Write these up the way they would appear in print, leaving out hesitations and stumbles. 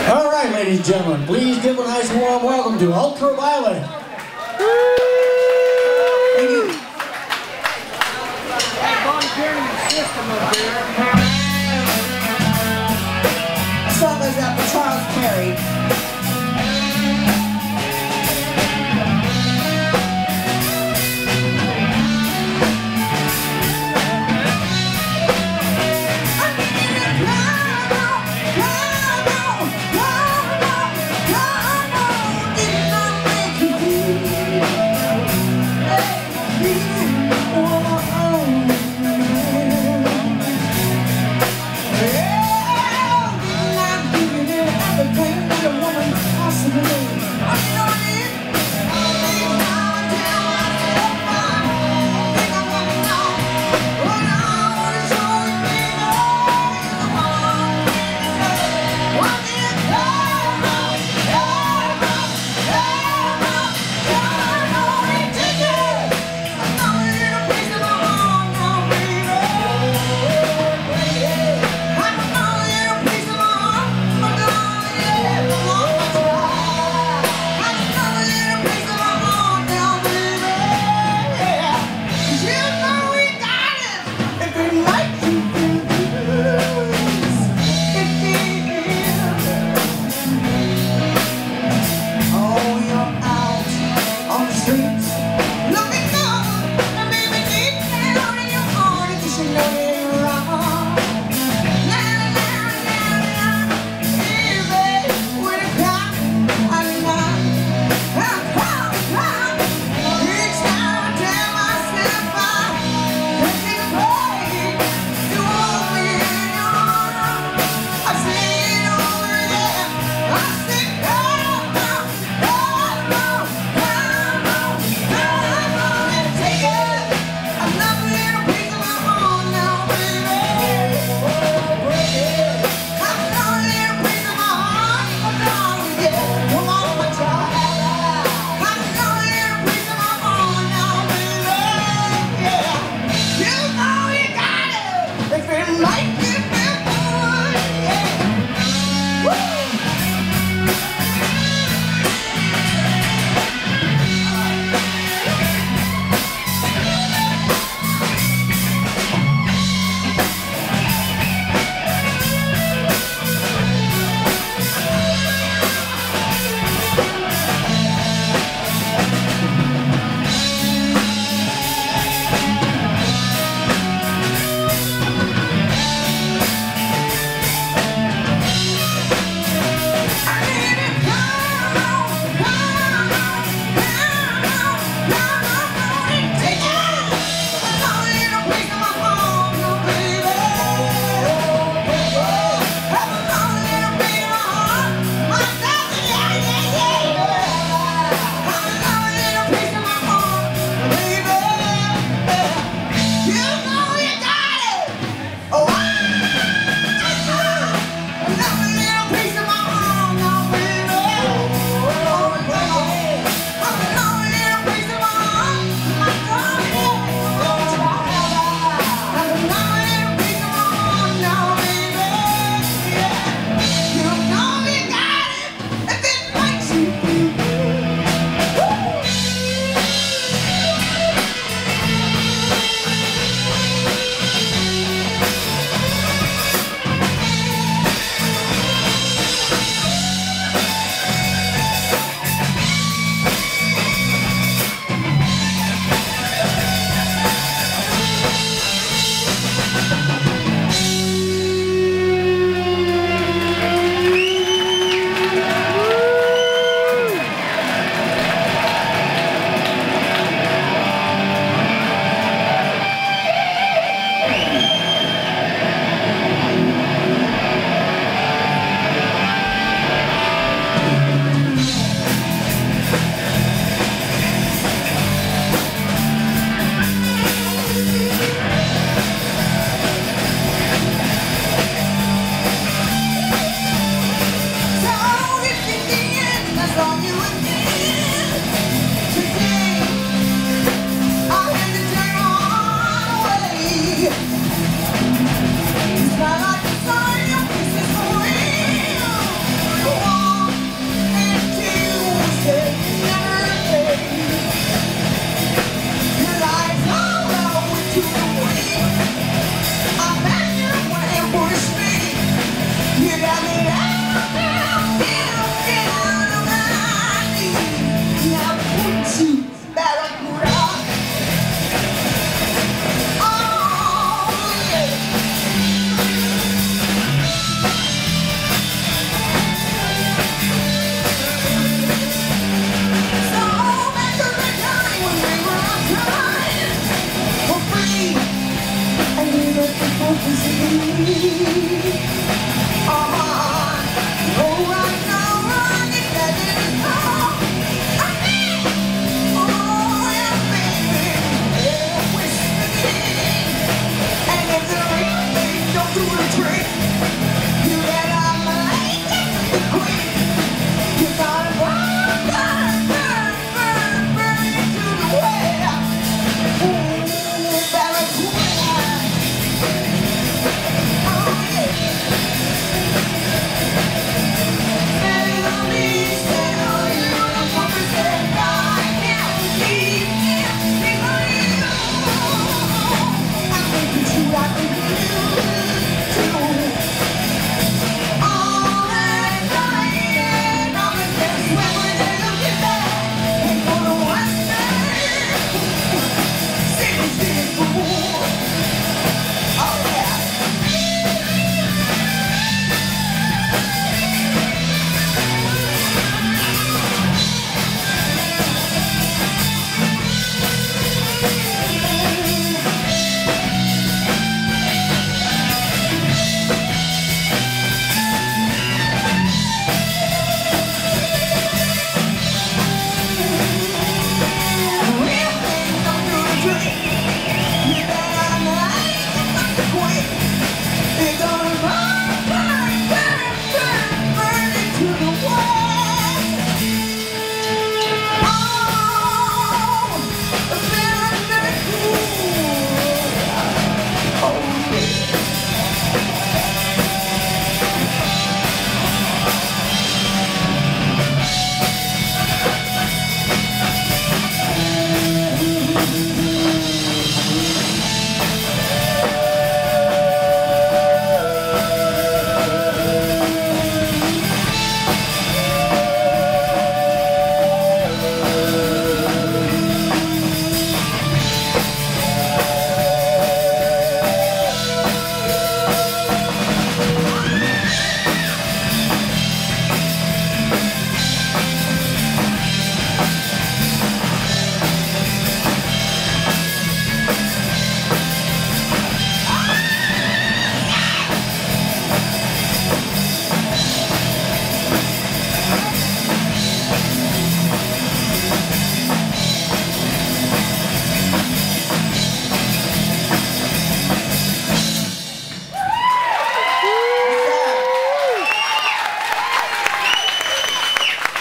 All right, ladies and gentlemen, please give a nice warm welcome to Ultraviolet. Thank you. Song goes out for Charles Perry.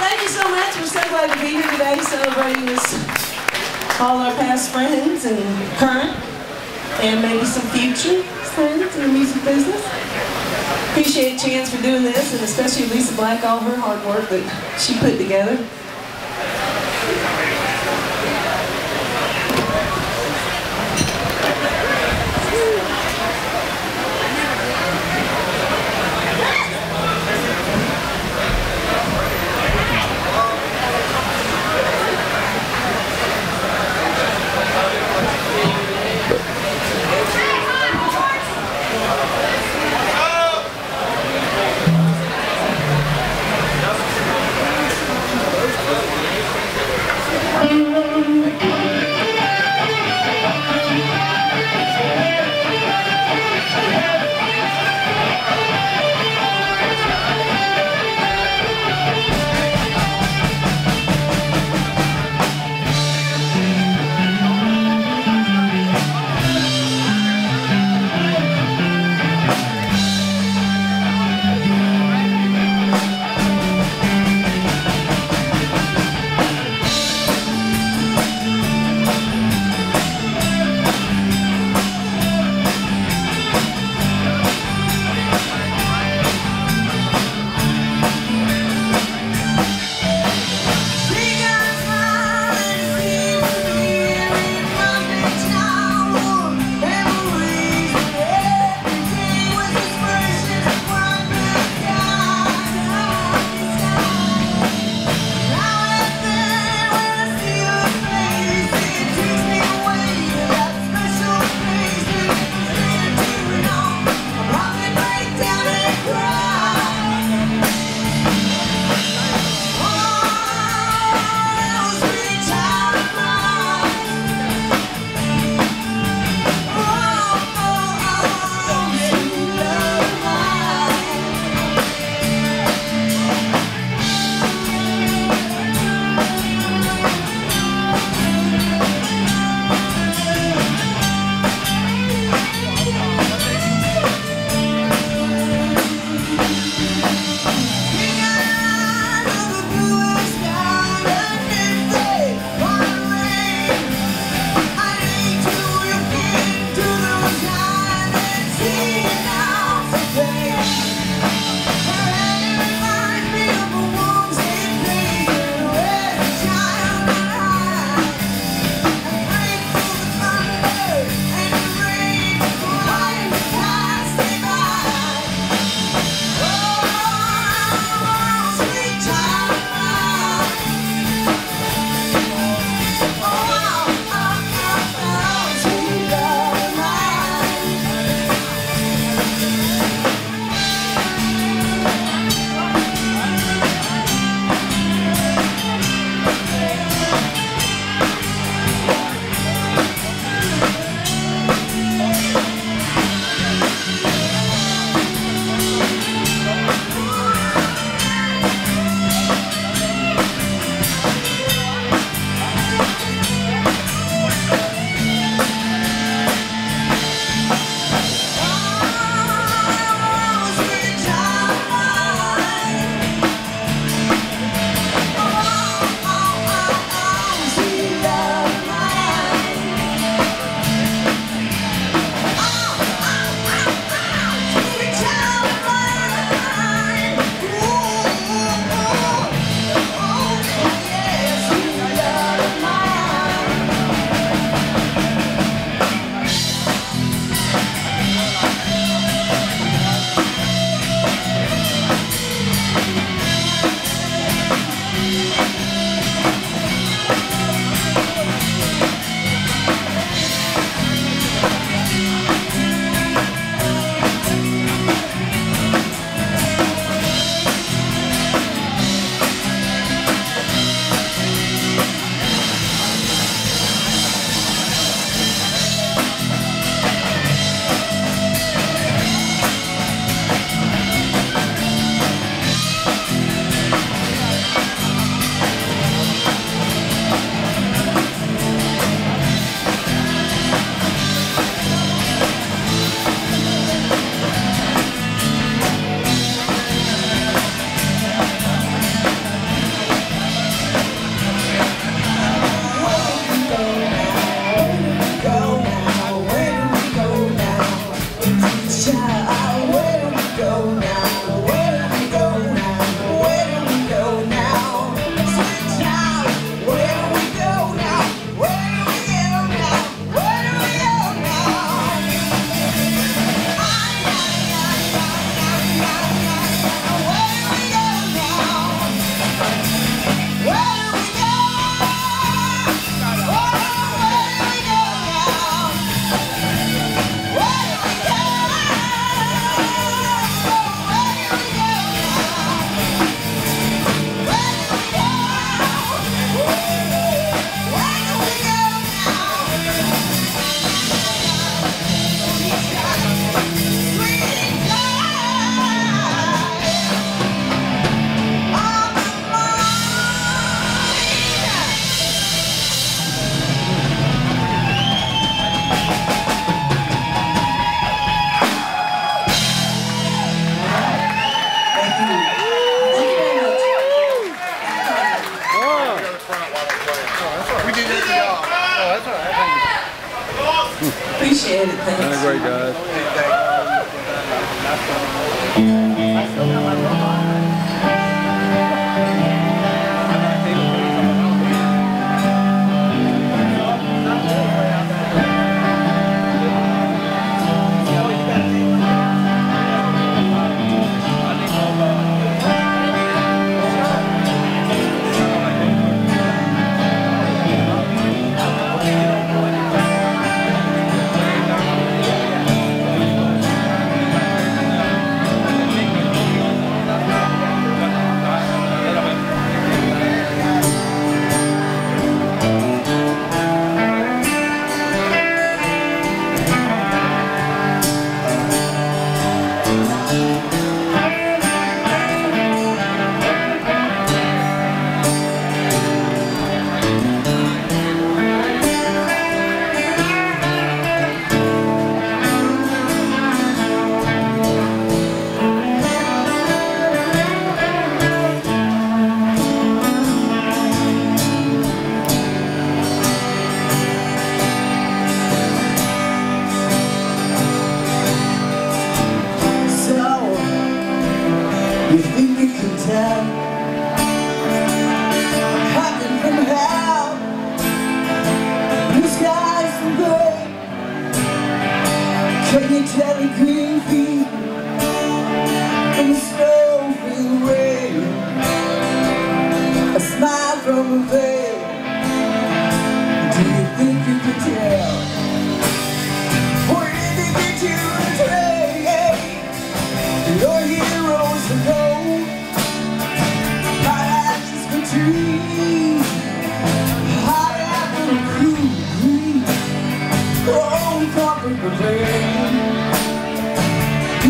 thank you so much. We're so glad to be here today celebrating this, all our past friends and current, and maybe some future friends in the music business. Appreciate Chance for doing this, and especially Lisa Black, all her hard work that she put together. Appreciate it. Thanks. Great, guys. You think you can tell heaven from hell, blue skies from gray? Can you tell the green feet from the snow-filled rain? A smile from a veil. Do you think you can tell? Or did they get you betrayed? Your heroes for gold, my ashes for trees, hot apple and cool green, oh, comfort for pain.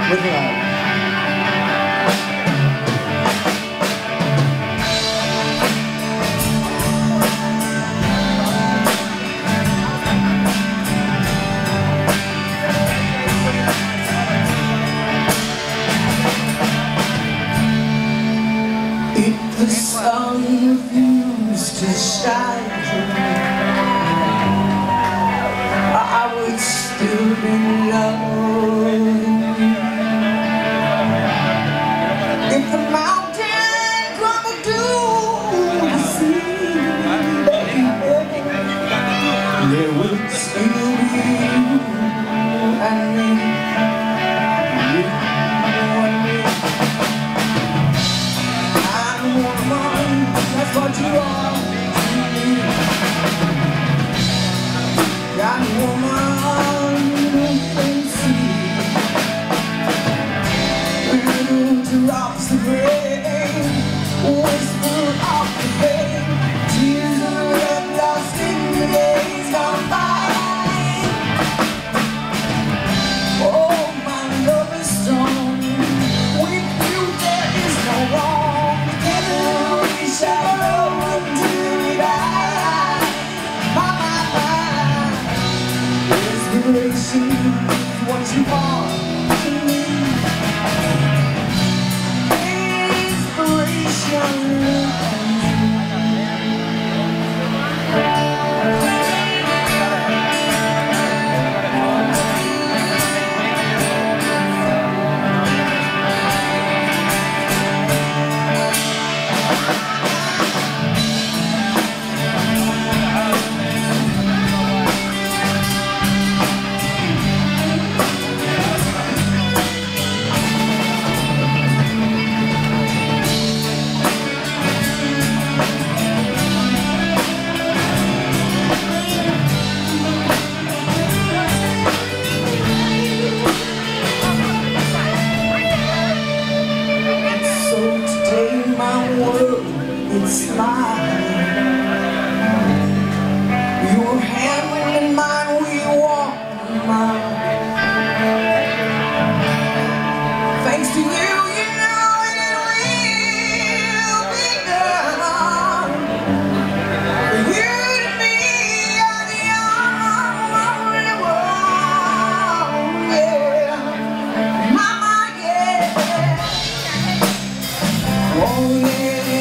with love. If the sun refused to shine through, I would still be loving you. If the mountain crumbled to the sea, baby, there would still be you and me. That's what you are to me. Got a woman who can see little drops of rain, whisper off the pain, tears of love lost in the days gone by. Oh, my love is strong. With you there is no wrong. Together we shall grow until we die. My. Inspiration is what you are to me. Inspiration. It's mine. Your hand in mine, we walk the mile. Thanks to you, you know it will be done. You to me are the only one, yeah. Mama, yeah. Oh, yeah.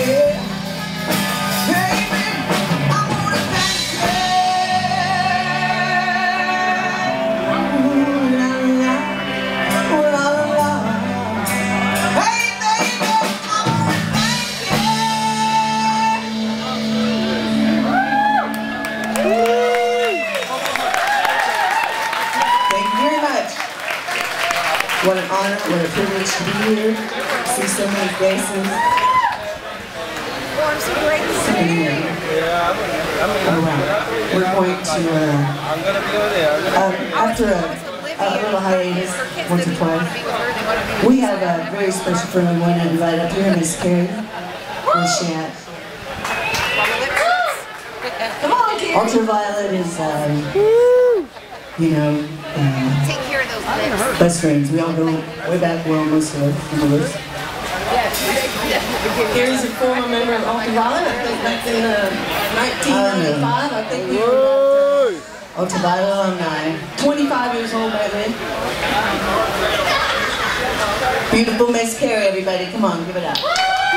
What an honor, what a privilege to be here, see so many faces. Oh, I'm so grateful. So many here. Oh, wow. We're going to, after a little hiatus, once or twice, we have a very special friend we want to invite up here, Miss Carrie. Where's she at? Come on, Carrie. Ultraviolet is, you know, Take care of those lips. best friends. We all go way back. We're almost on the list. Here's a former member of Ultraviolet. I think back in 1995. I think we were Ultraviolet alumni. 25 years old back then. Beautiful Miss Carrie, everybody. Come on, give it up.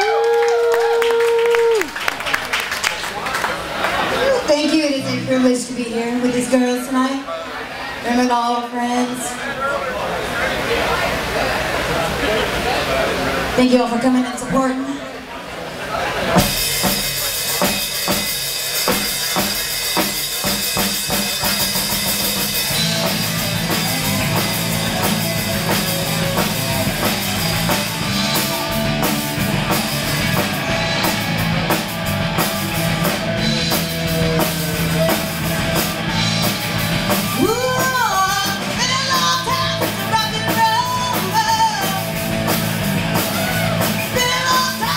Thank you. It is a privilege to be here with these girls tonight. Them and all our friends. Thank you all for coming and supporting. Been a long time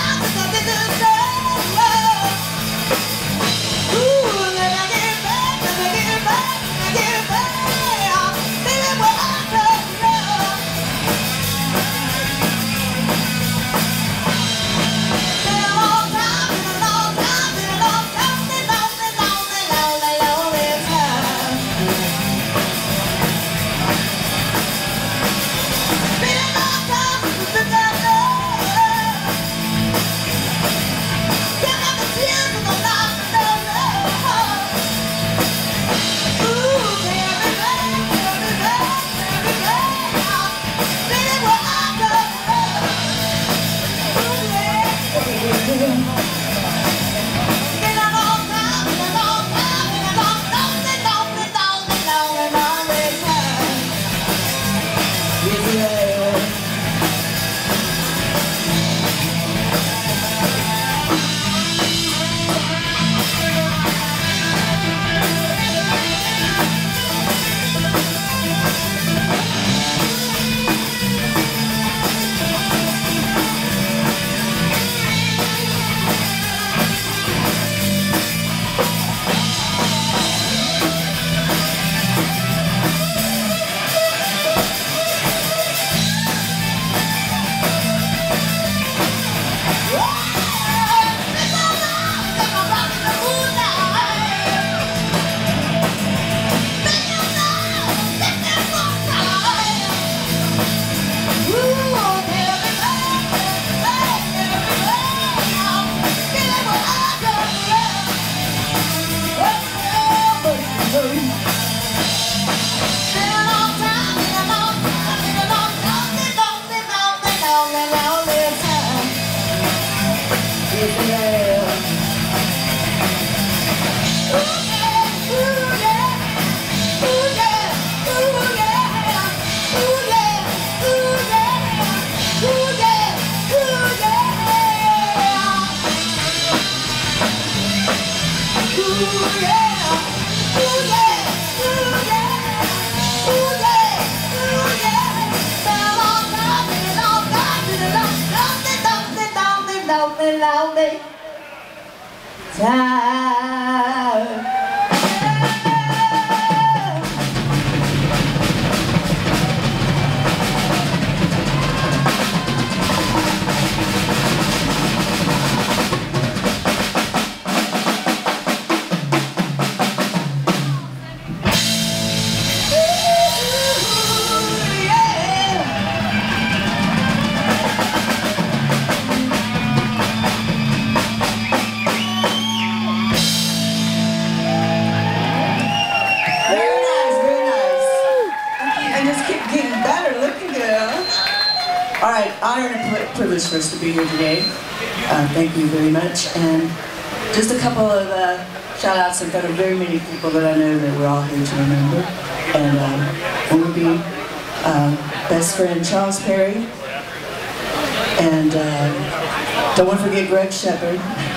All right, honor and privilege for us to be here today. Thank you very much. And just a couple of shout outs in front of very many people that I know that we're all here to remember. And one would be best friend Charles Perry. And don't want to forget Greg Shepard.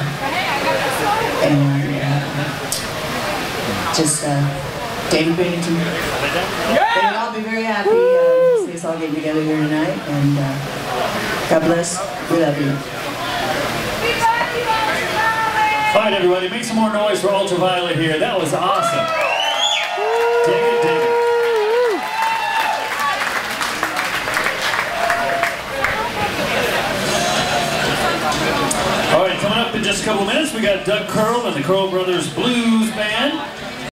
And just David Bennington. They would all be very happy to see us all getting together here tonight. And God bless. We love you. All right, everybody, make some more noise for Ultraviolet here. That was awesome. Dig it, dig it. All right, coming up in just a couple minutes, we got Doug Curl and the Curl Brothers Blues Band.